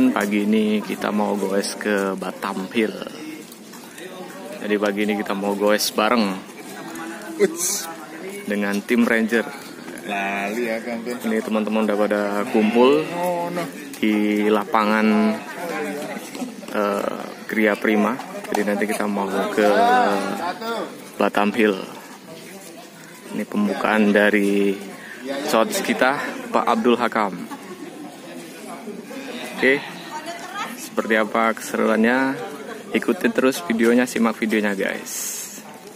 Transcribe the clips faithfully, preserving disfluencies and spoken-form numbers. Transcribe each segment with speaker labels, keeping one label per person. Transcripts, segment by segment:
Speaker 1: teman-teman, pagi ini kita mau goes ke Batam Hill. Jadi pagi ini kita mau goes bareng dengan tim Ranger.
Speaker 2: Lali ya kan.
Speaker 1: Ini teman-teman udah pada kumpul di lapangan uh, Gria Prima. Jadi nanti kita mau ke Batam Hill. Ini pembukaan dari coach kita, Pak Abdul Hakam. Oke, seperti apa keseruannya? Ikuti terus videonya, simak videonya guys.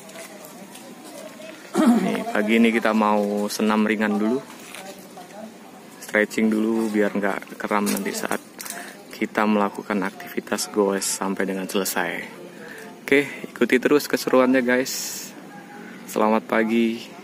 Speaker 1: Nih, pagi ini kita mau senam ringan dulu, stretching dulu biar nggak kram nanti saat kita melakukan aktivitas goes sampai dengan selesai. Oke, ikuti terus keseruannya guys. Selamat pagi.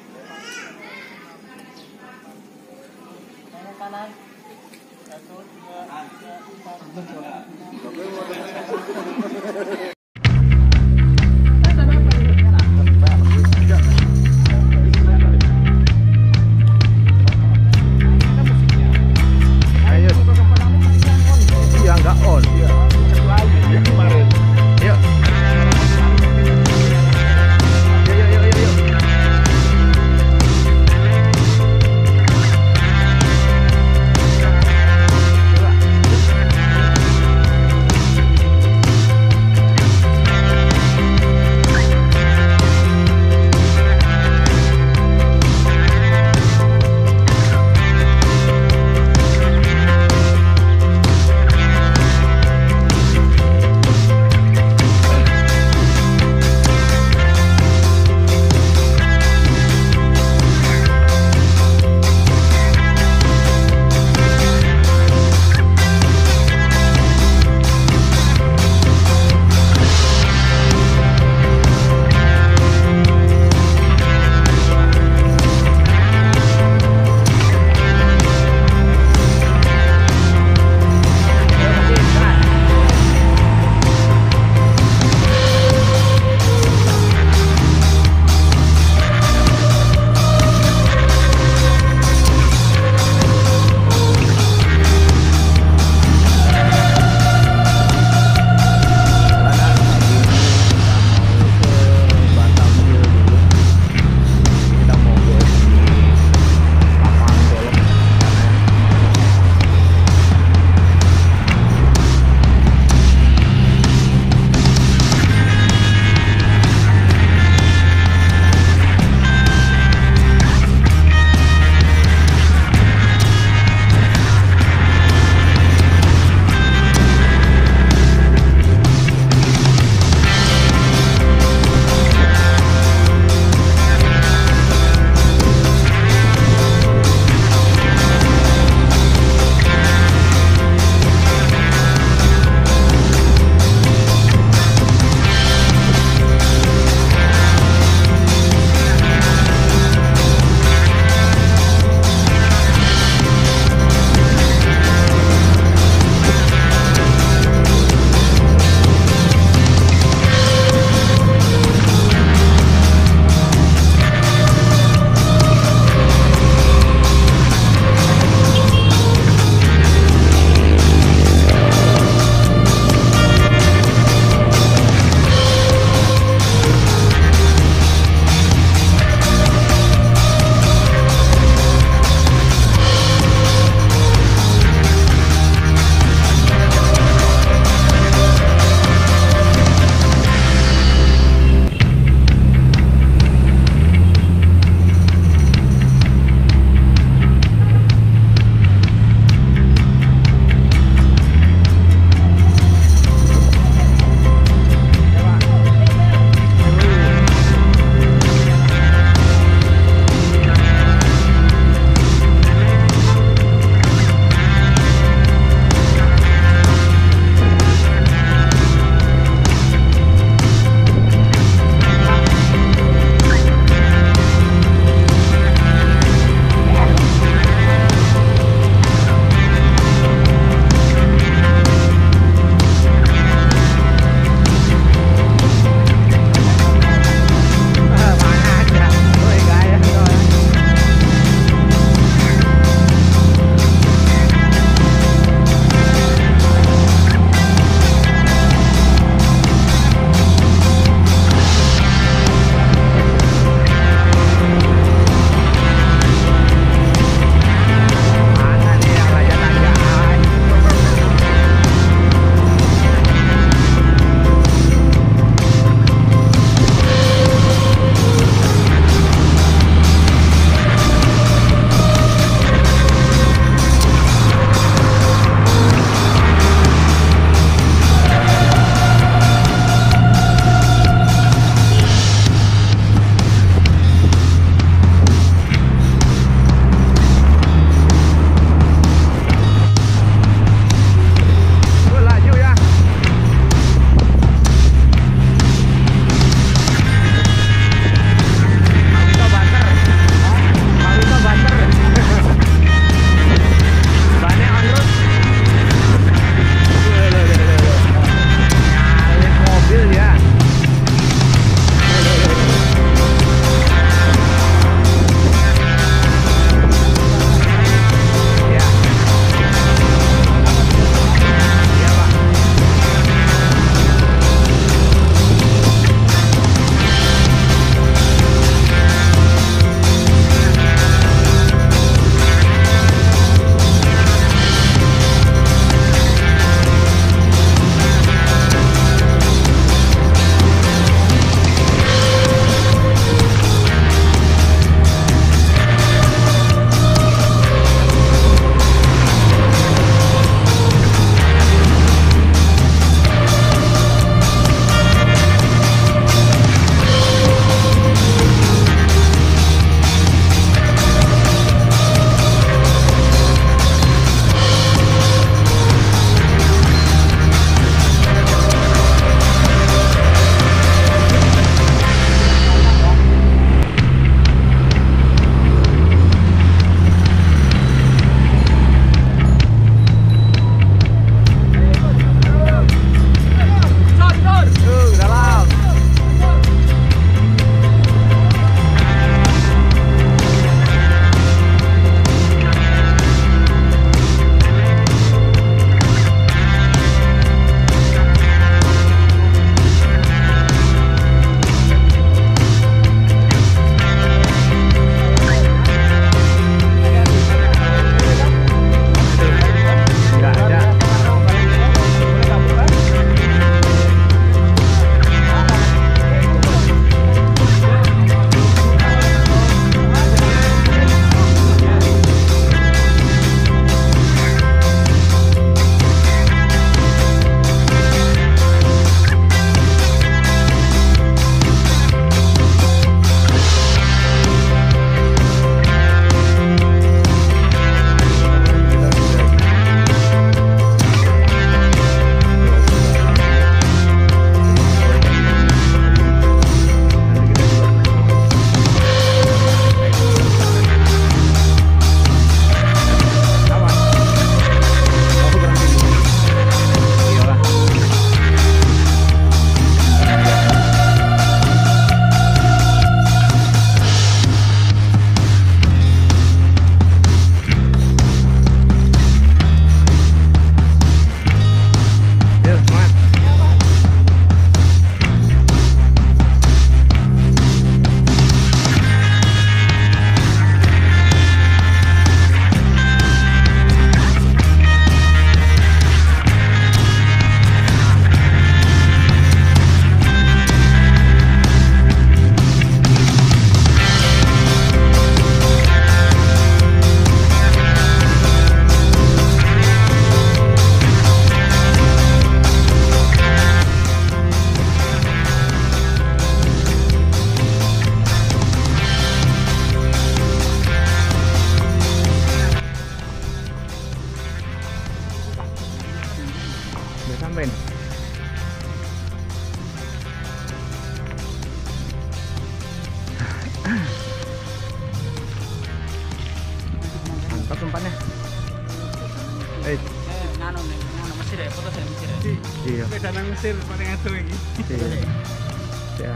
Speaker 1: Iya.
Speaker 3: Beda nang Mesir paling ado iki.
Speaker 1: Iya. Ya.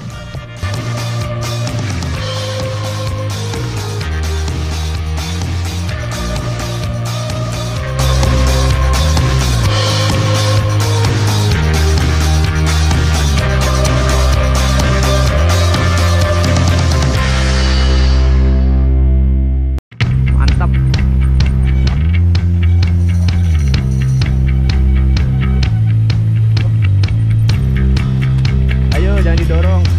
Speaker 1: Mantap. Ayo jangan didorong.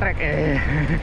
Speaker 1: trek eh.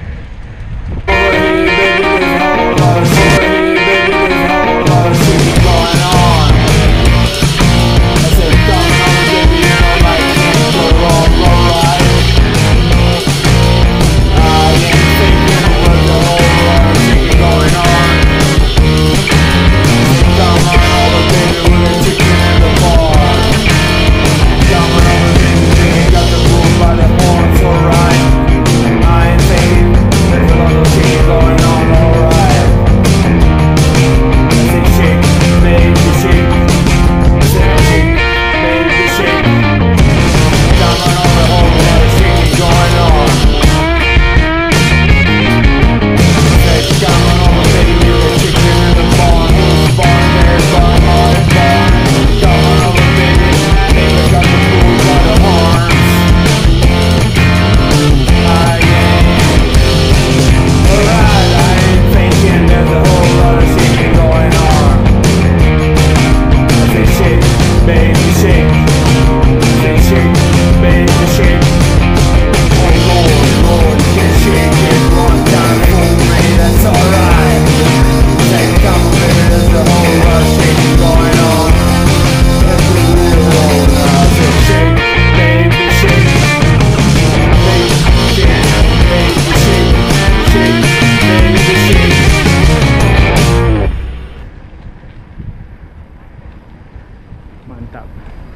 Speaker 1: Mantap.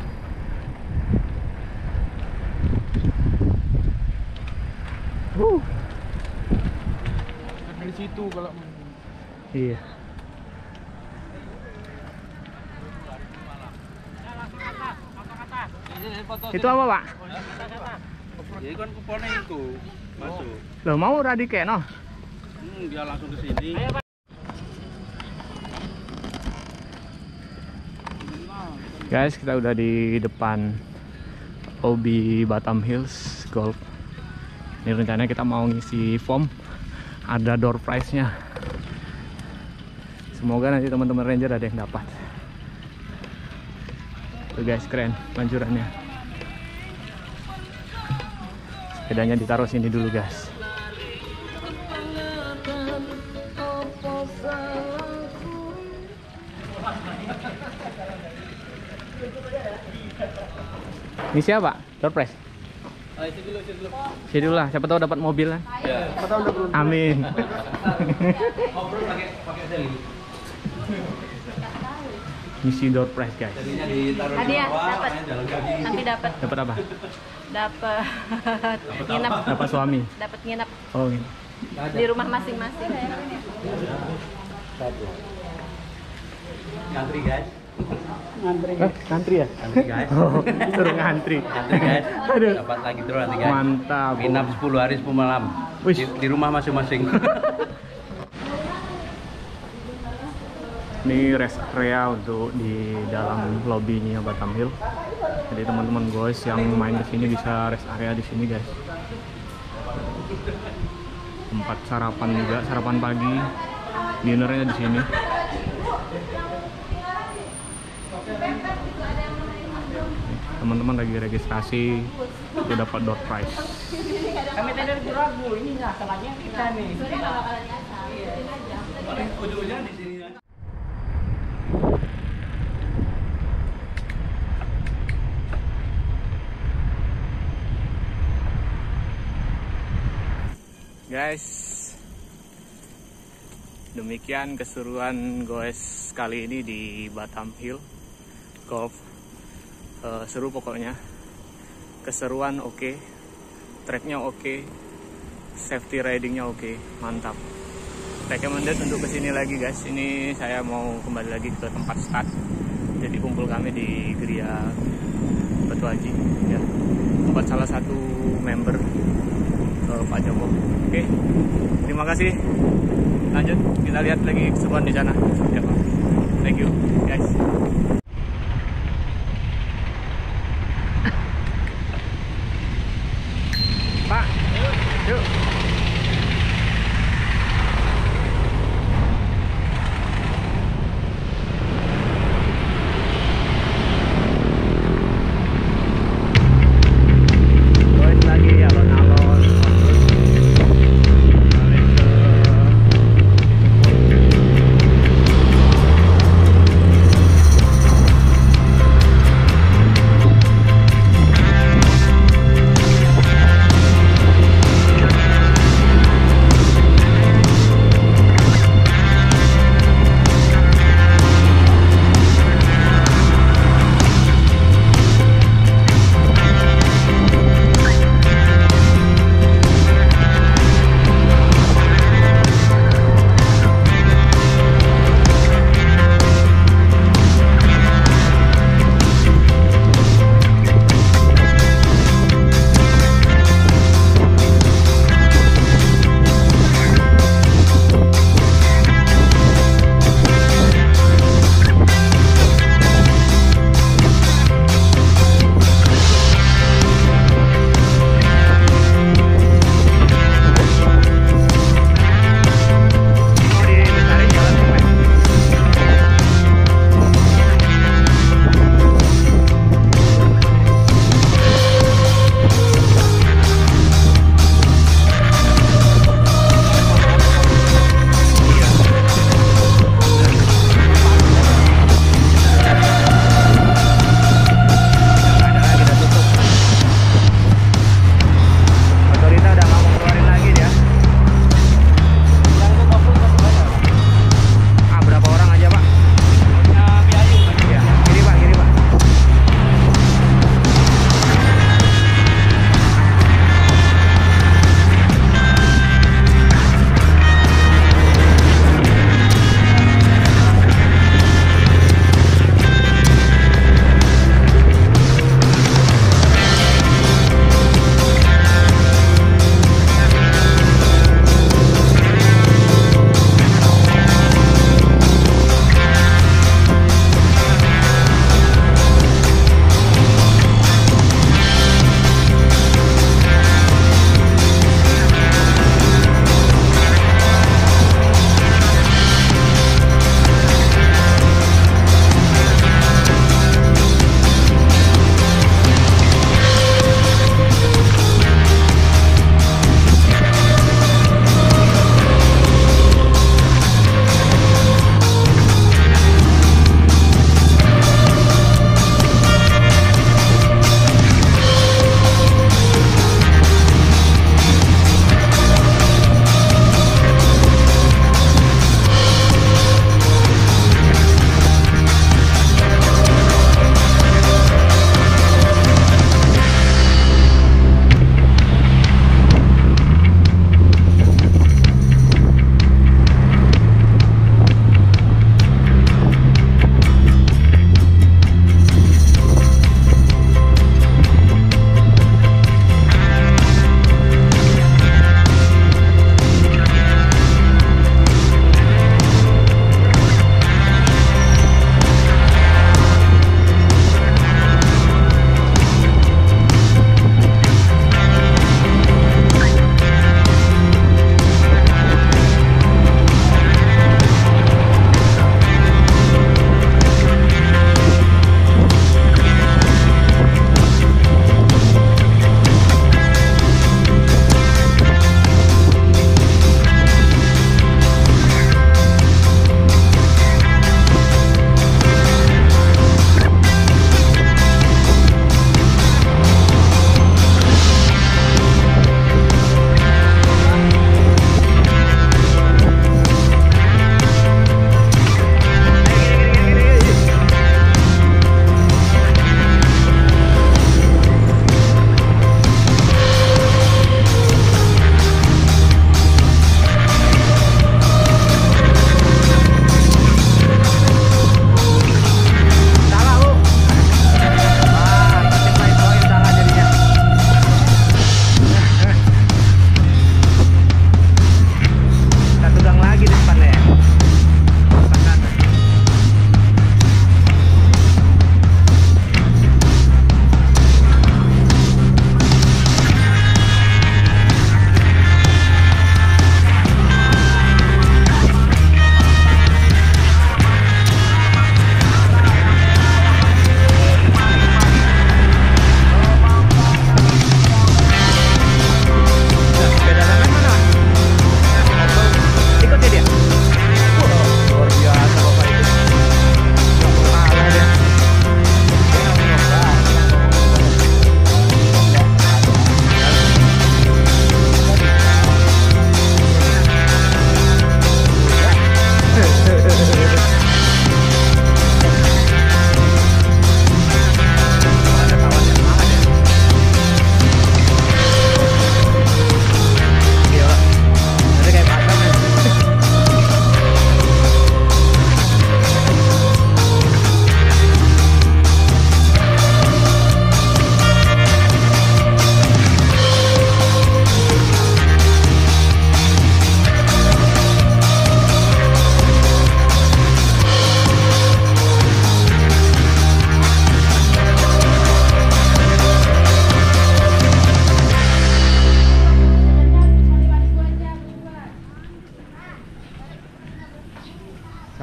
Speaker 1: Uh.
Speaker 3: Dari situ kalau
Speaker 1: Iya. Itu apa, Pak?
Speaker 3: ya kan kuponnya itu masuk.
Speaker 1: Loh, mau radike no?
Speaker 3: Hmm, dia langsung ke sini.
Speaker 1: Guys, kita udah di depan O B Batam Hills Golf. Ini rencananya kita mau ngisi form, ada door prize-nya. Semoga nanti teman-teman ranger ada yang dapat. Tuh guys, keren lanjurannya. Sepedanya ditaruh sini dulu guys. Ini siapa? Door prize?
Speaker 3: Ah, isi dulu, isi dulu.
Speaker 1: Isi dulu lah, siapa tahu dapat mobil kan?
Speaker 3: Ya. Siapa tahu udah beruntung.
Speaker 1: Amin.
Speaker 3: Ngobrol pakai pakai sel.
Speaker 1: Misi door prize guys.
Speaker 3: Jadinya ditaruh di
Speaker 4: Hadiah,
Speaker 3: bawah,
Speaker 4: dapat.
Speaker 3: makanya jalan kaki.
Speaker 4: Nanti dapat
Speaker 1: Dapat apa?
Speaker 4: dapat nginep,
Speaker 1: Dapat suami.
Speaker 4: dapat nginep
Speaker 1: Oh, ini.
Speaker 4: di rumah masing-masing.
Speaker 3: Ngantri guys.
Speaker 1: Eh, ngantri ya?
Speaker 3: Ngantri guys.
Speaker 1: Oh, suruh ngantri.
Speaker 3: Ngantri guys.
Speaker 1: Aduh.
Speaker 3: Dapat lagi terus nanti guys.
Speaker 1: Mantap.
Speaker 3: Nginap sepuluh hari sepuluh malam.
Speaker 1: Wih.
Speaker 3: Di, di rumah masing-masing.
Speaker 1: Ini rest area untuk di dalam lobbynya Batam Hill. Jadi teman-teman guys yang main di sini bisa rest area di sini guys. Tempat sarapan juga, sarapan pagi. Dinernya di sini. Teman-teman lagi registrasi untuk dapat door prize.
Speaker 5: Kami tadi dari Ragu, ini nggak salahnya kita nih.
Speaker 3: Ujung-ujungnya di sini.
Speaker 1: Guys, demikian keseruan goes kali ini di Batam Hill Golf. Uh, seru pokoknya, keseruan oke, okay. Tracknya oke, okay. Safety ridingnya oke, okay. Mantap. Recommended untuk kesini lagi guys. Ini saya mau kembali lagi ke tempat start. Jadi kumpul kami di Geria Batu Haji ya, tempat salah satu member uh, Pak Joko. Oke, okay. Terima kasih. Lanjut kita lihat lagi keseruan di sana. Thank you guys. Pak, yuk. Goes lagi alon-alon.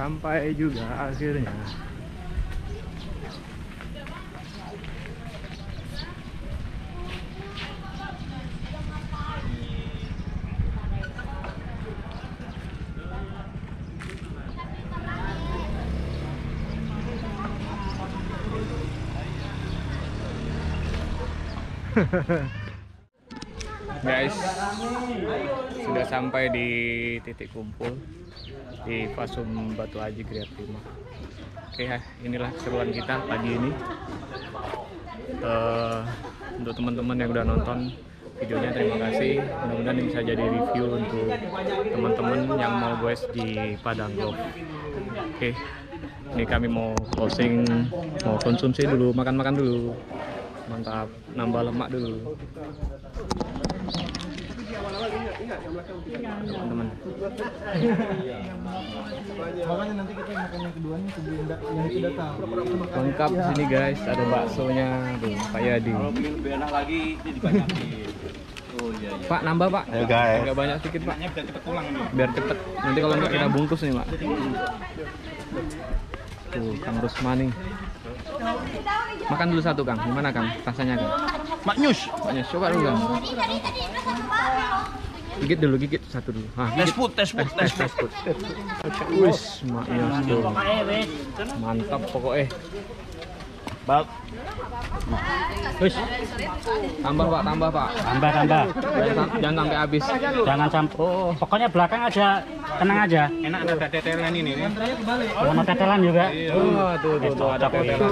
Speaker 1: sampai juga akhirnya. Guys, sudah sampai di titik kumpul di Fasum Batu Aji Gria Prima. Oke, inilah keseruan kita pagi ini. Uh, untuk teman-teman yang udah nonton videonya, terima kasih. Mudah-mudahan ini bisa jadi review untuk teman-teman yang mau goes di Padang Golf. Oke, ini kami mau closing, mau konsumsi dulu, makan-makan dulu. Mantap, nambah lemak dulu teman-teman.
Speaker 2: Makanya nanti kita makan yang kedua nih sebelum yang itu datang.
Speaker 1: Lengkap di sini guys, ada baksonya tuh, Pak Yadi.
Speaker 3: Kalau pengen lebih enak lagi, ini dibanyakin. Oh iya, iya.
Speaker 1: Pak, nambah Pak.
Speaker 2: Ayo, guys.
Speaker 1: Agak banyak sedikit Pak.
Speaker 3: Biar cepet pulang nih.
Speaker 1: Biar cepet. Nanti kalau nggak kita bungkus nih Pak. Tuh, Kang Rusmani. Makan dulu satu Kang. Gimana Kang? Rasanya Kang?
Speaker 2: Maknyus.
Speaker 1: Maknyus. Coba dulu Kang. Gigit dulu, gigit satu dulu. Ah,
Speaker 2: Tes food, tes food, tes
Speaker 1: tes food. Wis, maknyus tuh. Mantap pokoknya.
Speaker 2: Bal.
Speaker 1: Wis. Tambah Pak, tambah Pak.
Speaker 3: Tambah, tambah.
Speaker 1: Jangan, jangan sampai habis.
Speaker 3: Jangan sampai. Oh, pokoknya belakang aja, tenang aja.
Speaker 2: Enak ada tetelan ini nih.
Speaker 3: Sama tetelan juga.
Speaker 1: Oh, tuh tuh, tuh ada tetelan.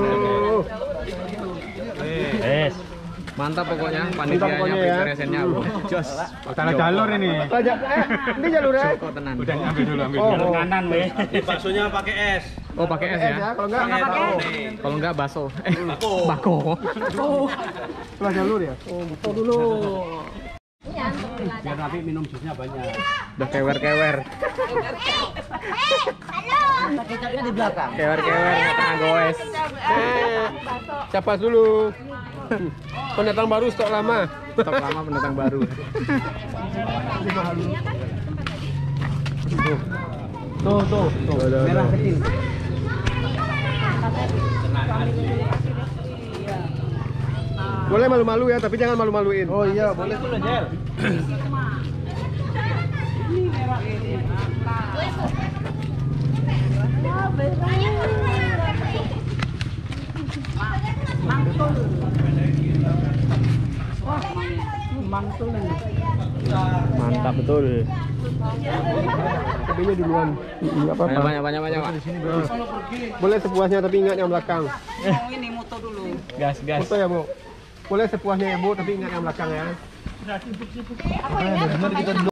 Speaker 3: Yes.
Speaker 1: Mantap pokoknya, panitianya, preparationnya, jos.
Speaker 2: Salah jalur ini.
Speaker 1: Ini jalurnya. Kok tenan.
Speaker 2: Udah ambil dulu, ambil
Speaker 3: Oh,
Speaker 2: dulu.
Speaker 3: kanan weh.
Speaker 2: Baksonya pakai es.
Speaker 1: Oh, pakai es ya?
Speaker 2: Kalau enggak
Speaker 1: pakai. Kalau enggak baso. Eh, bako.
Speaker 2: Salah jalur ya.
Speaker 1: Oh, gitu dulu.
Speaker 3: Biar nanti minum jusnya banyak.
Speaker 1: Udah kewer-kewer.
Speaker 5: Kecapnya di belakang.
Speaker 1: Kewer-kewer tengah goes. Capas dulu. Pendatang baru, stok lama. Stok lama, pendatang baru.
Speaker 3: Tuh, tuh, tuh. Merah kecil.
Speaker 2: Boleh malu-malu ya, tapi jangan malu-maluin. Oh iya, boleh tuh Jel.
Speaker 1: Mantap betul.
Speaker 2: Cabenya duluan. Enggak apa-apa.
Speaker 1: Banyak banyak banyak Pak.
Speaker 2: Boleh sepuasnya tapi ingat yang belakang.
Speaker 5: Ini moto dulu.
Speaker 1: Gas gas.
Speaker 2: Foto ya, Bu. Boleh sepuasnya ya, Bu, tapi ingat yang belakang ya.